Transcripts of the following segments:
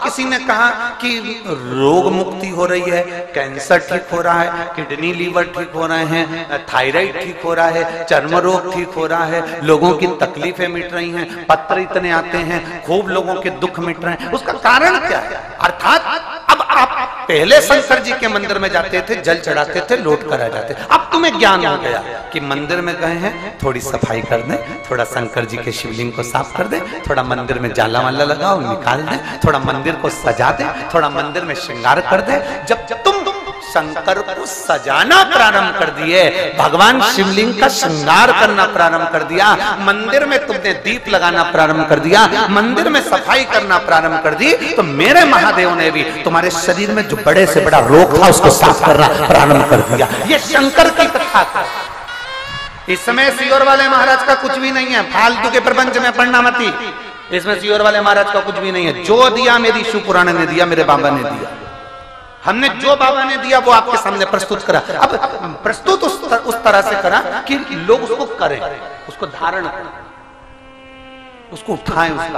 किसी ने कहा कि रोग मुक्ति हो रही है, कैंसर ठीक हो रहा है, किडनी लीवर ठीक हो रहे हैं, थायराइड ठीक हो रहा है, चर्म रोग ठीक हो रहा है, लोगों की तकलीफें मिट रही हैं, पत्र इतने आते हैं, खूब लोगों के दुख मिट रहे हैं, उसका कारण क्या है? अर्थात अब आप पहले शंकर जी के मंदिर में जाते थे, जल चढ़ाते थे, लौट कर आ जाते, अब तुम्हें ज्ञान हो गया कि मंदिर में गए हैं, थोड़ी सफाई कर दें, थोड़ा शंकर जी के शिवलिंग को साफ कर दें, थोड़ा मंदिर में जाला वाला लगाओ, निकाल दें, थोड़ा मंदिर को सजा दें, थोड़ा मंदिर में श्रृंगार कर दें। जब तुम शंकर को सजाना प्रारंभ कर दिए, भगवान शिवलिंग का श्रृंगार करना प्रारंभ कर दिया, मंदिर में तुमने दीप लगाना प्रारंभ कर दिया, मंदिर में सफाई करना प्रारंभ कर दी, तो मेरे महादेव ने भी तुम्हारे शरीर में जो बड़े से बड़ा रोग था उसको साफ करना प्रारंभ कर दिया। ये शंकर की कथा था। इस समय सियोर वाले महाराज का कुछ भी नहीं है, फालतू के प्रपंच में पढ़ना मती। इसमें सियोर वाले महाराज का कुछ भी नहीं है। जो दिया मेरी शिव पुराण ने दिया, मेरे बाबा ने दिया, हमने जो बाबा ने दिया वो आपके सामने प्रस्तुत करा। अब प्रस्तुत उस तरह से करा कि लोग उसको करें, उसको धारण करें, उसको उठाएं, उसका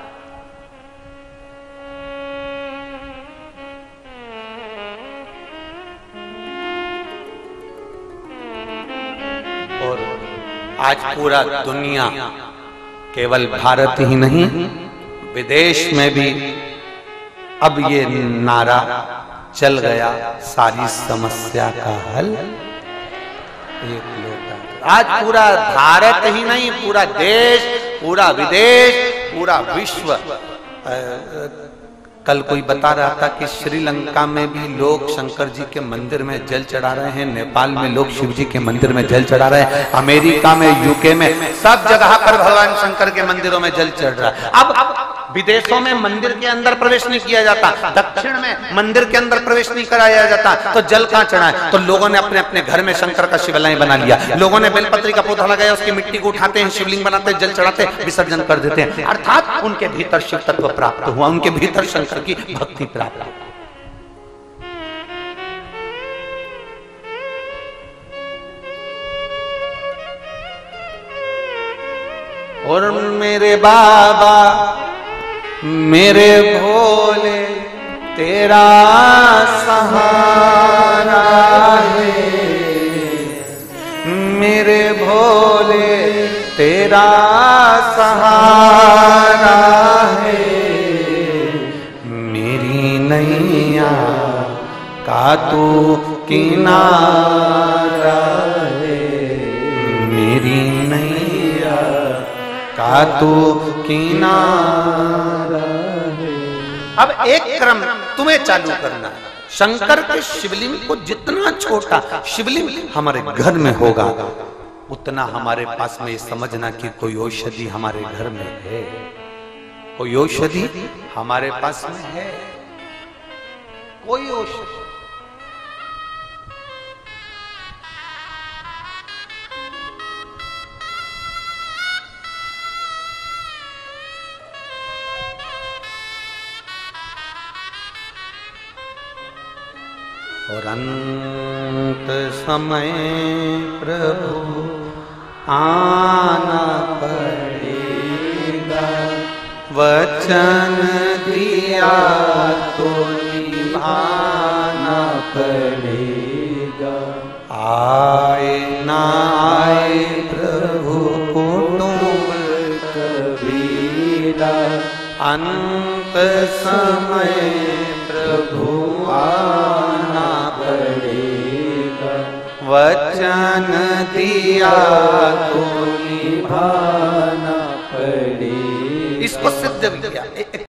और आज पूरा दुनिया, केवल भारत ही नहीं विदेश में भी अब ये नारा चल गया, सारी समस्या का हल एक लोटा। आज पूरा भारत ही नहीं, पूरा देश, पूरा विदेश, पूरा विश्व। कल कोई बता रहा था कि श्रीलंका में भी लोग शंकर जी के मंदिर में जल चढ़ा रहे हैं, नेपाल में लोग शिव जी के मंदिर में जल चढ़ा रहे हैं, अमेरिका में, यूके में, सब जगह पर भगवान शंकर के मंदिरों में जल चढ़ रहा है। अब विदेशों में मंदिर के अंदर प्रवेश नहीं किया जाता, दक्षिण में मंदिर के अंदर प्रवेश नहीं कराया जाता, तो जल कहां चढ़ाए? तो लोगों ने अपने अपने घर में शंकर का शिवालय बना लिया, लोगों ने बेलपत्री का पौधा लगाया, उसकी मिट्टी को उठाते हैं, शिवलिंग बनाते हैं, जल चढ़ाते हैं, विसर्जन कर देते हैं। अर्थात उनके भीतर शिव तत्व प्राप्त हुआ, उनके भीतर शंकर की भक्ति प्राप्त हुई। और मेरे बाबा, मेरे भोले, तेरा सहारा है, मेरे भोले तेरा सहारा है, मेरी नैया का तू किनारा है, मेरी नैया का तू किनारा है। अब एक क्रम तुम्हें चालू करना है। शंकर के शिवलिंग को जितना छोटा शिवलिंग हमारे घर में होगा, उतना हमारे पास में ये समझना कि कोई औषधि हमारे घर में है, कोई औषधि हमारे पास में है, कोई औषधि। और अंत समय प्रभु आना पड़ेगा, वचन दिया तो निभाना पड़ेगा। आए ना आए प्रभु कुटुंब कबीरा, अंत समय प्रभु आना पड़ेगा, वचन दिया तो निभाना पड़ेगा। इसको सिद्ध भी किया।